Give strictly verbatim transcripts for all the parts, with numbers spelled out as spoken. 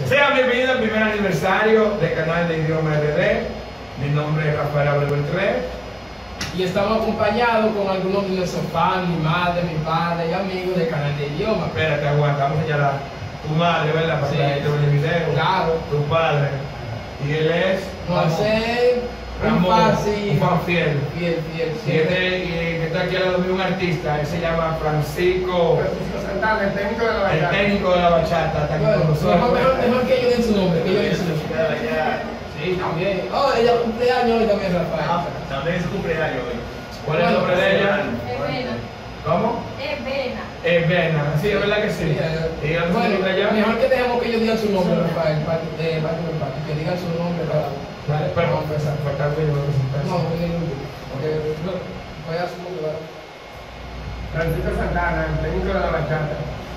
Sean bienvenidos al primer aniversario del canal de Idioma R D. Mi nombre es Rafael Abreu Beltré. Y estamos acompañados con algunos de nuestros fans, mi madre, mi padre y amigos del canal de Idioma. Espérate, aguanta, vamos a señalar. Tu madre, ¿verdad? Para Sí. que la gente vea el video. Claro. Tu padre. Y él es. José, un Ramón, fan, sí. un fan fiel. Fiel, fiel, Y este, y que está aquí al lado mío, un artista, él se llama Francisco, Francisco Santana, el técnico de la el bachata. técnico de la bachata, está aquí Bueno, con mejor, nosotros. mejor, mejor que ellos den su nombre, que ellos den su nombre. Sí, también. Oh, ella cumpleaños hoy también, Rafael. También es su cumpleaños hoy. ¿Cuál es el nombre de ella? Evena. ¿Cómo? Evena. Es Vena, sí, es verdad que sí. Y el Bueno, nombre de ella. mejor que dejemos que ellos digan su nombre, Rafael, para que, eh, para que, para que digan su nombre para... Vale, pero vamos a empezar, falta algo y lo presentamos. No, no, no, no, porque no, voy a su nombre, ¿verdad? Francisco Santana, el técnico de la bachata.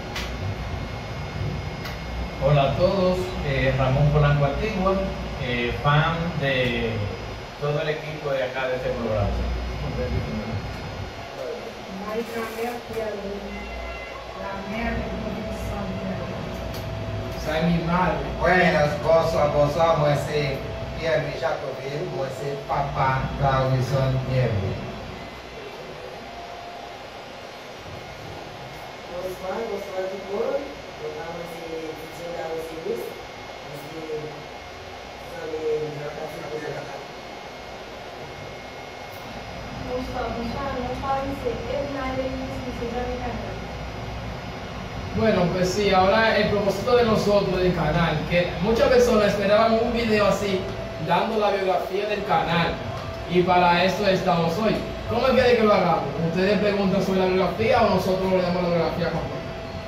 Hola a todos, eh, Ramón Polanco Antigua, eh, fan de todo el equipo de acá de este programa. Sai mi madre. Buenas, gozo, gozamos esse Pierre Jacoville, esse papá da Wilson Nieve. Bonsoir, bonsoir tout le monde. Donc, moi, c'est Titiana Osiris. C'est dans les dans la Bonsoir, bonsoir. Mon parle c'est Evena Denise, c'est dans le canal. Bueno, pues sí, ahora el propósito de nosotros del canal, que muchas personas esperaban un video así, dando la biografía del canal, y para eso estamos hoy. ¿Cómo quiere que lo hagamos? ¿Ustedes preguntan sobre la biografía o nosotros le damos la biografía completa?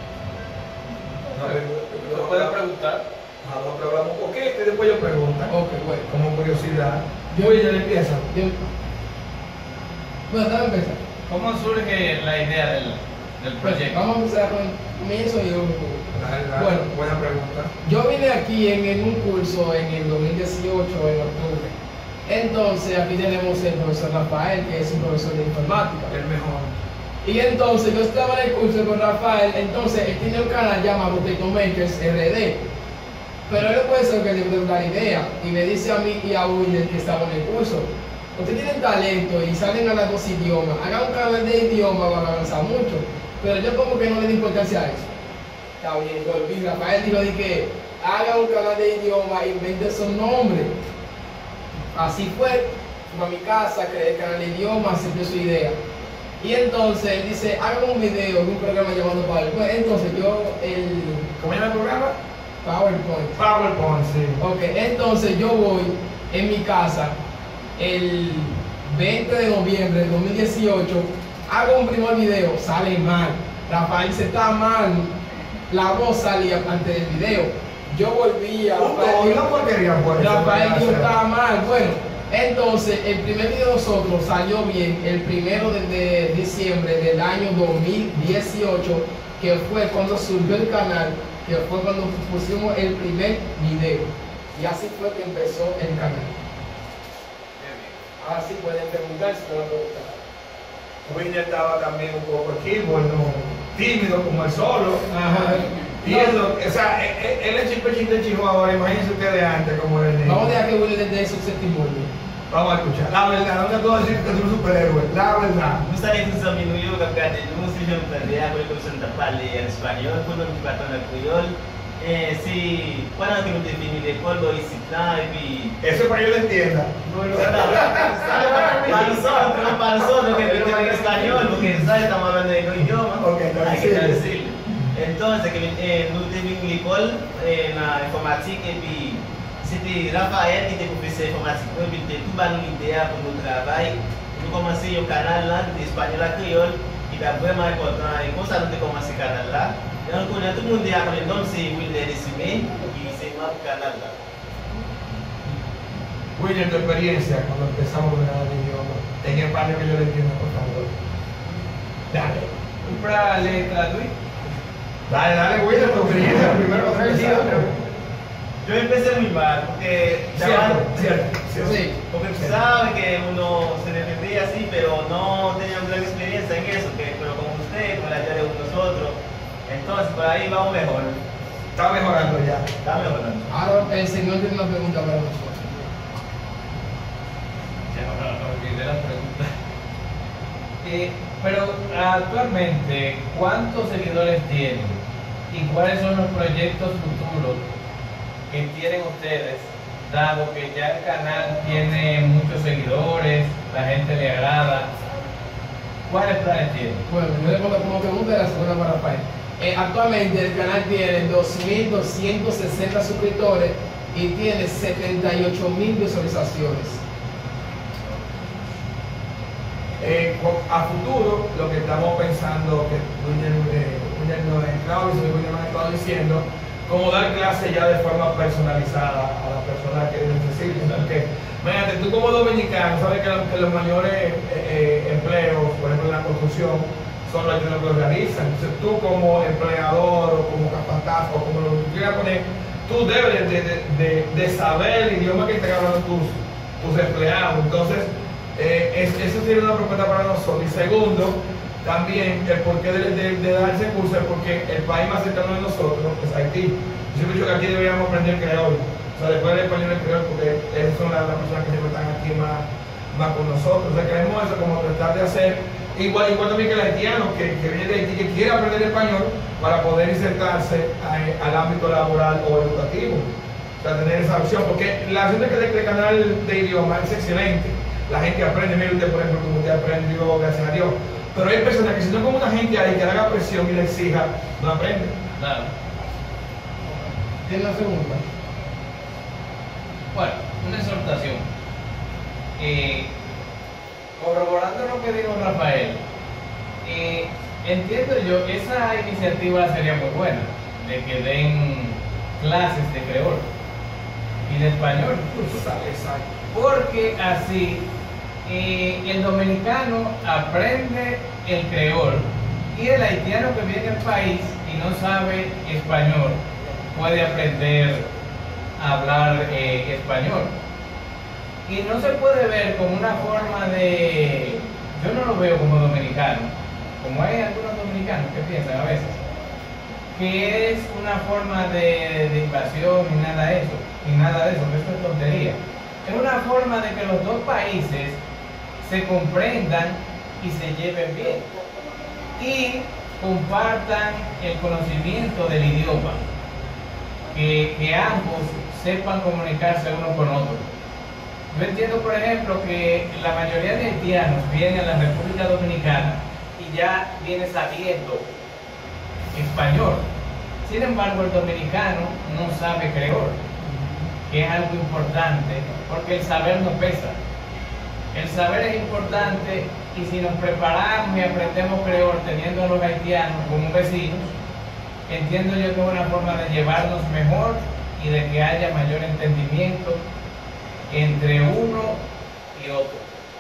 ¿Lo puedes preguntar? Vamos a hablar un poquito y después yo pregunto. Ok, bueno. Como curiosidad. Yo- Yo ya le empiezo. Yo- Bueno, déjame empezar. ¿Cómo surge la idea del, del proyecto? Vamos a empezar con el comienzo y luego Dale, dale, Bueno. buena pregunta. Yo vine aquí en, en un curso en el dos mil dieciocho, en octubre. Entonces aquí tenemos el profesor Rafael, que es un profesor de informática. El mejor. Y entonces yo estaba en el curso con Rafael, entonces él tiene un canal llamado Teco Makers R D. Pero él no puede ser que le dé una idea. Y me dice a mí y a Wilder que estaba en el curso: ustedes tienen talento y salen a los dos idiomas, hagan un canal de idioma, van a avanzar mucho. Pero yo como que no le di importancia a eso. Está bien, volví. Rafael dijo de que haga un canal de idioma, invente su nombre. Así fue, fui a mi casa, creé el canal de idioma, acepté su idea. Y entonces él dice, hagan un video en un programa llamado PowerPoint. Entonces yo, el ¿Cómo llama el programa? PowerPoint. PowerPoint, sí. Ok, entonces yo voy en mi casa el veinte de noviembre de dos mil dieciocho, hago un primer video, sale mal. Rafael dice, está mal, la voz salía antes del video. Yo volví a Un Rafael todo, dijo- una porquería por eso. Rafael dijo, Gracias. estaba mal. Bueno, entonces el primer video de nosotros salió bien el primero de, de diciembre del año dos mil dieciocho, que fue cuando surgió el canal, que fue cuando pusimos el primer video. Y así fue que empezó el canal. Ahora sí pueden preguntar si no lo preguntan. Wilder estaba también un poco keyboard, ¿no? Tímido como el solo. Ajá. Y eso, o sea, él, él- él es chico chico chico ahora, imagínense ustedes antes como era el niño. Vamos a dejar que Willy les dé su testimonio. Vamos a escuchar. La verdad, no te puedo decir que soy un superhéroe. La verdad. Gostaria de saber no eu, Gabriel, não se juntando a coisa que parle em espanhol, quando me batam na criol, eh, se para que não define de quando esse time. Eso para que yo lo entienda. Para nosotros, para nosotros que viven en español, porque ¿sabes? Estamos hablando de dos idiomas, Ok, hay que traducirlo. traducirlo. Entonces, que eh, no teve en l'école, eh, na informatique, et puis c'était Raphaël qui était professeur informatique, et puis il tout une idée pour notre travail. Nous commençons le canal là, d'espagnol à créole, qui est vraiment important. Et comme ça, nous avons commencé le canal là. Donc, tout le monde a appris, donc c'est Wilder Décimé, qui c'est le canal là. Wilder, tu experiencia cuando empezamos con el idioma, en español que yo le entiendo, por favor. Dale. Para le traduir. Dale, dale, Wilder, tu experiencia. Primero lo que Yo empecé muy mal, porque Cierto, chaval- cierto, cierto. Sí. porque tú sabes que uno se defendía así, pero no tenía una gran experiencia en eso, que, pero con usted, con la ayuda de nosotros, entonces por ahí vamos mejor. Está mejorando ya. Está mejorando. Ahora el señor tiene una pregunta para nosotros. Ya, ahora no olvidé la pregunta. Eh, pero actualmente, ¿cuántos seguidores tienen? ¿Y cuáles son los proyectos futuros que tienen ustedes? Dado que ya el canal tiene muchos seguidores, la gente le agrada. ¿Cuáles planes tienen? Bueno, yo le pongo como pregunta de la segunda para Rafael. Eh, actualmente el canal tiene dos mil doscientos sesenta suscriptores y tiene setenta y ocho mil visualizaciones. Eh, con- a futuro, lo que estamos pensando, que William, eh, William no es claro, y William ha estado diciendo, como dar clases ya de forma personalizada a las personas que necesiten. Porque, imagínate, tú como dominicano, sabes que, lo- que los mayores eh, eh, empleos, por ejemplo en la construcción, son los que lo organizan. Entonces tú como empleador o como capataz o como lo que quieras poner, tú debes de, de- de- de saber el idioma que están hablando tus, tus empleados. Entonces, eh, es- eso tiene una propuesta para nosotros. Y segundo, también el porqué de, de, de dar ese curso es porque el país más cercano de nosotros es Haití. Yo siempre he dicho que aquí deberíamos aprender creol. O sea, después del español el creol, porque esas son las, las personas que siempre están aquí más, más con nosotros. O sea, queremos eso como tratar de hacer. Igual, igual también que el haitiano que, que viene de Haití, que quiere aprender español para poder insertarse a- al ámbito laboral o educativo. O sea, tener esa opción, porque la opción de que el canal de idioma es excelente. La gente aprende, mire usted, por ejemplo, como usted aprendió, gracias a Dios. Pero hay personas que si no con una gente ahí que le haga presión y le exija, no aprende. Claro. ¿Tiene una segunda? Bueno, una exhortación. Eh, corroborando lo que dijo Rafael, eh, entiendo yo, esa iniciativa sería muy buena, de que den clases de creol y de español incluso. Exacto. Porque así eh, el dominicano aprende el creol y el haitiano que viene al país y no sabe español puede aprender a hablar eh, español. Y no se puede ver como una forma de... Yo no lo veo como dominicano, como hay algunos dominicanos que piensan a veces, que es una forma de, de invasión y nada de eso, y nada de eso, que esto es tontería. Es una forma de que los dos países se comprendan y se lleven bien y compartan el conocimiento del idioma, que, que ambos sepan comunicarse uno con otro. Yo entiendo, por ejemplo, que la mayoría de haitianos vienen a la República Dominicana y ya viene sabiendo español. Sin embargo, el dominicano no sabe creol, que es algo importante, porque el saber no pesa. El saber es importante y si nos preparamos y aprendemos creol teniendo a los haitianos como vecinos, entiendo yo que es una forma de llevarnos mejor y de que haya mayor entendimiento entre uno y otro.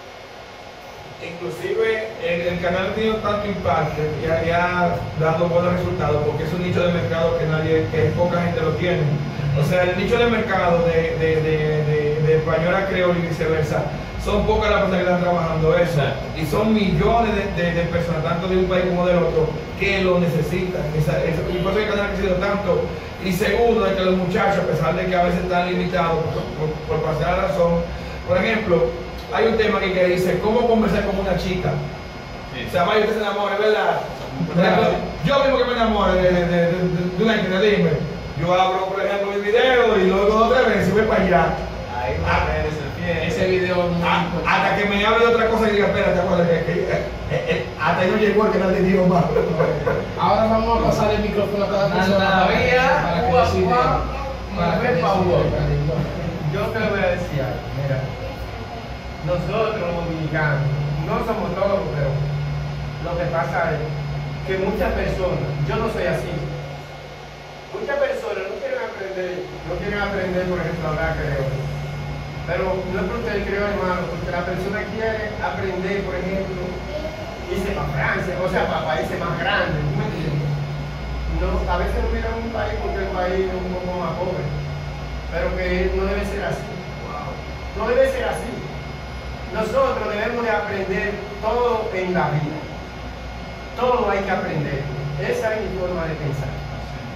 Inclusive el, el canal ha tenido tanto impacto y ha, y ha dado buenos resultados porque es un nicho de mercado que nadie, que poca gente lo tiene. O sea, el nicho de mercado de, de, de, de, de español a creol y viceversa, son pocas las personas que están trabajando eso. Exacto. Y son millones de, de, de personas, tanto de un país como del otro, que lo necesitan. Esa, esa, y por eso el canal ha crecido tanto. Y segundo, de que los muchachos, a pesar de que a veces están limitados por, por, por pasar la razón, por ejemplo, hay un tema aquí que dice, ¿cómo conversar con una chica? Sí. O sea, vaya usted se enamora, ¿verdad? Por ejemplo, yo mismo que me enamoro de, de, de, de, de una chica, dime, yo abro, por ejemplo, mi video y luego dos o tres veces y voy para allá. Ahí va a ver ese pie. Ese video es muy Ah, importante. hasta que me hable de otra cosa y diga, espérate, acuérdate que, que eh, eh, eh, hasta ahí no llegó el canal de idioma. Ahora vamos a pasar el micrófono a cada persona Anda, para, vía, para que ua, decida. ua, Para que mueve pa' decida, ua. Carlito. Yo te lo voy a decir algo, mira. Nosotros los dominicanos, no somos todos, pero lo que pasa es que muchas personas, yo no soy así, muchas personas no quieren aprender, no quieren aprender, por ejemplo, a hablar creol. Pero no es porque el creol es malo, porque la persona quiere aprender, por ejemplo, irse para Francia, o sea, para países más grandes, ¿tú me entiendes? No, a veces no miran un país porque el país es un poco más pobre, pero que no debe ser así. No debe ser así. Nosotros debemos de aprender todo en la vida. Todo hay que aprender. Esa es mi forma de pensar.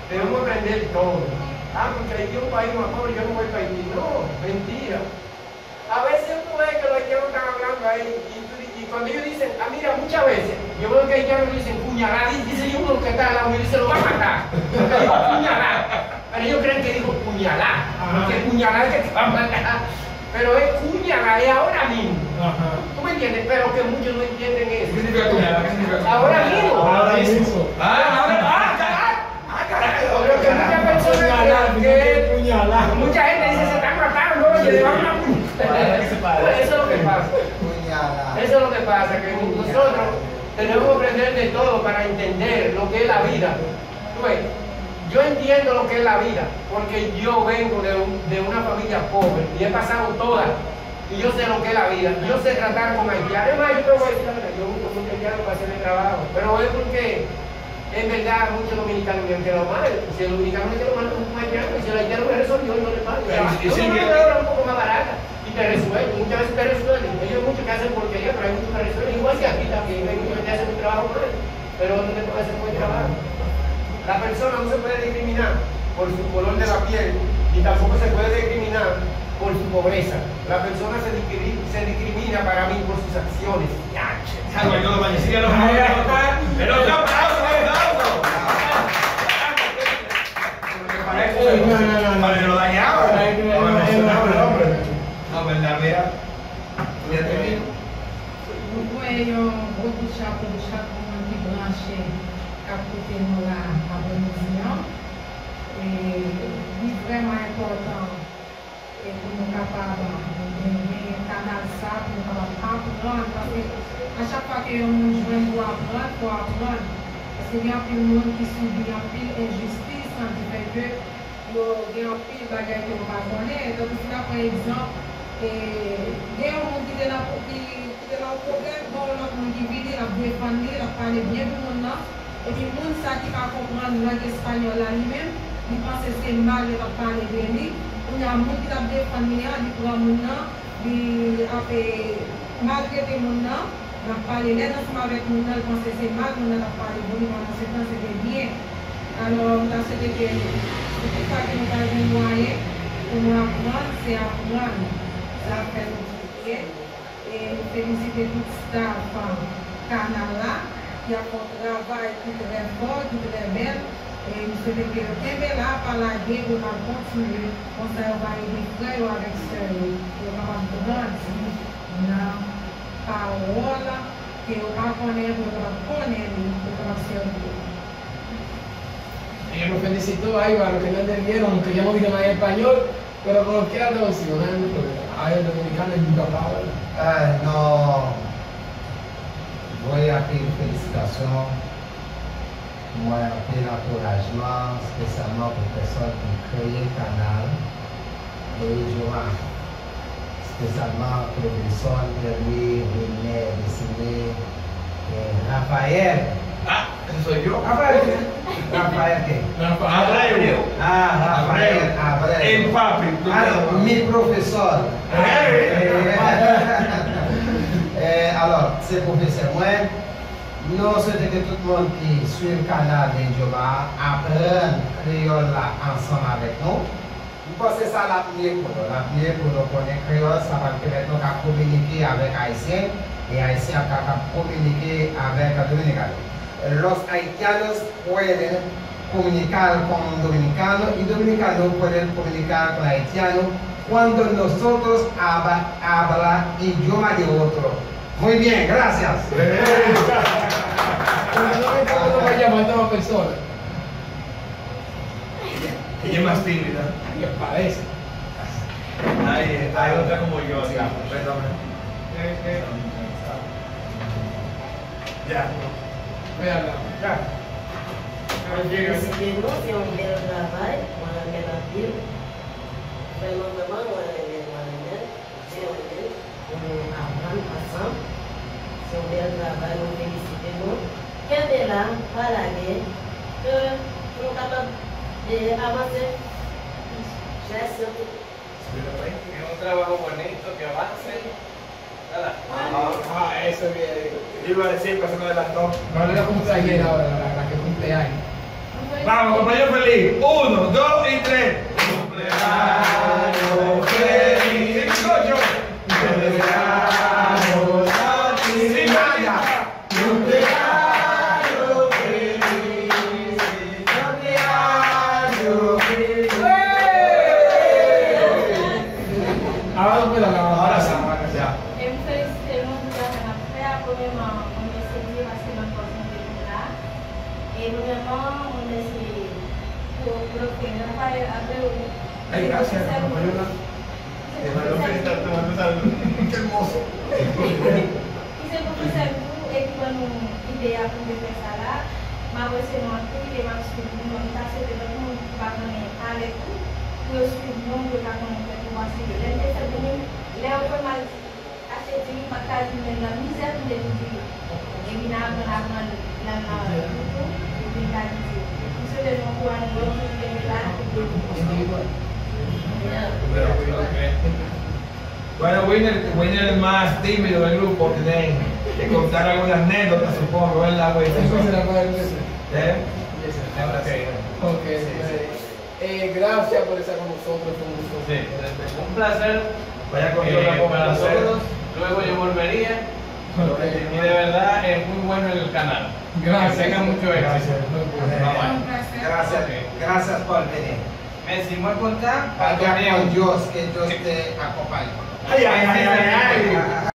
Debemos aprender todo. Ah, porque Haití es un país más pobre, yo no voy para Haití. No, mentira. A veces tú ves que los haitianos están hablando ahí y, tú, y cuando ellos dicen, ah, mira, muchas veces, yo veo que haitianos dicen puñalada, y dice uno que está al lado y dice, lo va a matar. Porque dijo puñalada. Pero ellos creen que dijo puñalada, porque puñalada es que te va a matar. Pero es puñalada, es ahora mismo. Ajá. ¿Tú me entiendes? Pero que muchos no entienden eso. ¿Qué significa puñalada? ¿Qué significa puñalada? Ahora mismo. Ahora mismo. Ah, ahora, ah, caray. Ah, caray. Pero que muchas personas creen que puñalada. mucha gente dice se están matando, oye, le van a puñalada. Eso es lo que pasa. Puñalada. Eso es lo que pasa, que nosotros tenemos que aprender de todo para entender lo que es la vida. ¿Tú ves? Yo entiendo lo que es la vida, porque yo vengo de, un, de una familia pobre y he pasado todas, y yo sé lo que es la vida. Yo sé tratar con haitianos. Además, yo te voy a decir, yo busco muchos haitianos para hacer el trabajo, pero es porque en verdad muchos dominicanos me han quedado mal. Si el dominicano me quedó mal con un haitiano, y si el haitiano me resolvió, yo le pago. Yo me una hora un poco más barata y te resuelven. Muchas veces te resuelven. Ellos muchos que hacen porquería, pero hay muchos que resuelven. Igual que aquí también, hay muchos que hacen un trabajo mal, pero no te puede hacer un buen trabajo. La persona no se puede discriminar por su color de la piel y tampoco se puede discriminar por su pobreza. La persona se discrimina, se discrimina para mí por sus acciones. Salva, yo lo bañé, sigue los jóvenes. El otro aplauso, el aplauso. No, no, no, no. Para que lo dañaba. No, verdad, mira. Mira, te digo. Mwen yon beaucoup chapeau, chapeau mwen ki branche kap kote nou la abonizyon. Li vreman important pou nou kapab gen kanal sa, pou nou kapab apran, parce a chak pa ke yon moun jwen pou apran, pou apran, parce gen apil moun ki soubi apil injustice, an di fe ke gen apil bagay ke ou pa konen. Donc, si la par exemple, gen yon moun ki de la ki de la ou problem, bon, lòk moun ki vide, la pou defande, la pale bien pou moun nan, et puis moun sa ki pa kompran langue espanyol la li men, li pense se mal, la pale bien li, moun ya moun ki la pou defande ya, li pou moun nan, li apè malgrete moun nan, la pale lè ansama avèk moun nan, li pense se mal, moun nan la pale bon, li moun se pense se bien. Alors, moun ta se te ke, se te sa ke moun ta jen mwaye, pou moun apran, se apran, sa apè moun chikye. Et féliciter tout staff canal là qui a fait un travail tout très fort, tout très belle. Et nous souhaitons que le thème là, par la guerre, on va continuer. On va aider frères avec ceux qui vont grandir dans la parole, que on va connaître, on va connaître, on va servir. Ella nos felicitó ahí para los que no entendieron, que ya no digan en español, pero como quiera traducción, no hay ningún problema. A ver, dominicano es muy capaz, ¿verdad? Ah, no voy a pedir felicitación, voy a pedir encouragement, spécialement pour personnes qui ont créé le canal, le idioma, spécialement pour les personnes qui lui, René, dessiné, Raphaël. Ah, eso soy yo. Rafael, Rafael qué? Abreu. Ah, Rafael, Abreu. El papi. Ah, mi professeur. Eh, alors, c'est professeur. Moi, nous souhaitons que tout le monde qui suit le canal d'Indioba apprenne créole là ensemble avec nous. Je pense que c'est ça la première pour nous. La première pour nous connaître créole, ça va permettre nous de communiquer avec Haïtiens et Haïtiens capables de communiquer avec les Dominicanos. Los haitianos pueden comunicar con dominicanos y dominicanos pueden comunicar con haitianos cuando nosotros habla, habla idioma de otro. Muy bien, gracias. No me llaman a otra persona. Ella es más tímida. Me parece. Hay, hay otra como yo, digamos. Perdón. Ya. Veanla. Ya. Félicitez-nous, c'est un bel travail, on a bien à dire. Vraiment, vraiment, on a bien à dire. C'est un bel, on apprend ensemble. C'est un bel travail, on félicitez-nous. Quel est là, par la guerre, que nous sommes capables d'avancer. J'ai Es un trabajo bonito que avance. Nada. Ah, eso bien. Yo iba a decir, pasando de las dos. No le da cumpleaños ahora, la, la que cumple años. Vamos, cumpleaños feliz. Uno, dos y tres. Cumpleaños feliz. Ocho. Cumpleaños feliz. Sin nada. Cumpleaños feliz. Cumpleaños feliz. Ahora no puedo acabar. Ahora sí. Ya. Eu me felicitei muito da minha fé, por minha irmã, onde esse dia vai ser uma coisa particular. E por minha irmã, onde esse profeta vai abrir o. Ay, gracias. Mayola. Te mando felicitar, te mando saludos. Qué hermoso. E se eu fizer tudo, é que quando ideia para me pensar lá, mas você não atua, mas o filho não está sendo muito bacana, ale tudo. Meus filhos não ficam com o que eu assim. Ele está também, Léo foi mais. Jadi maka dengan mizan menjadi ini nama nama nama itu tingkat itu sudah membuat dua Bueno, Winner, Winner es el más tímido del grupo, tiene que contar algunas anécdotas, supongo, ¿verdad, Winner? Eso se la puede decir. ¿Eh? Ok. Ok. Eh, gracias por estar con nosotros. Con nosotros. Sí, un placer. Vaya con eh, Dios, para placer. todos. Luego yo volvería. Ok. Y de verdad es muy bueno el canal. Gracias. Que tenga mucho éxito. Un placer. Gracias, gracias por venir. Merci, muy content. Vaya con Dios, que Dios te acompañe. Ay, ay, ay, ay, ay.